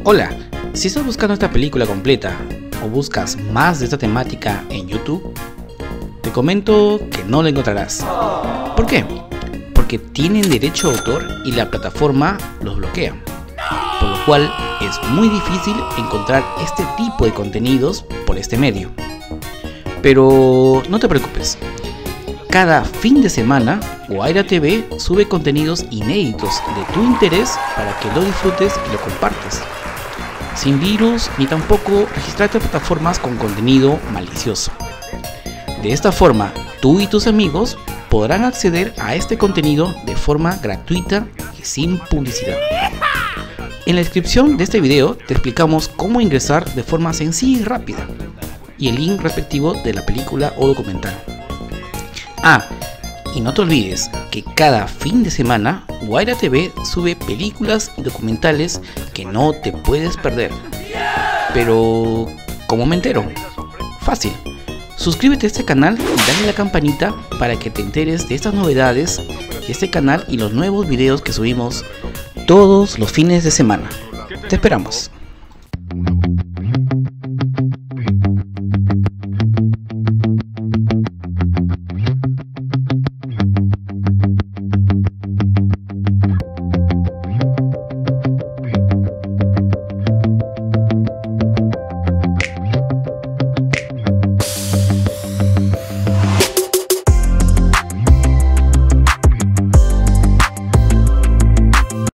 Hola, si estás buscando esta película completa o buscas más de esta temática en YouTube, te comento que no la encontrarás. ¿Por qué? Porque tienen derecho de autor y la plataforma los bloquea, por lo cual es muy difícil encontrar este tipo de contenidos por este medio. Pero no te preocupes, cada fin de semana Guaira TV sube contenidos inéditos de tu interés para que lo disfrutes y lo compartas, sin virus ni tampoco registrarte en plataformas con contenido malicioso. De esta forma, tú y tus amigos podrán acceder a este contenido de forma gratuita y sin publicidad. En la descripción de este video te explicamos cómo ingresar de forma sencilla y rápida, y el link respectivo de la película o documental. Y no te olvides que cada fin de semana Guaira TV sube películas y documentales que no te puedes perder. Pero, ¿cómo me entero? Fácil. Suscríbete a este canal y dale a la campanita para que te enteres de estas novedades de este canal y los nuevos videos que subimos todos los fines de semana. Te esperamos.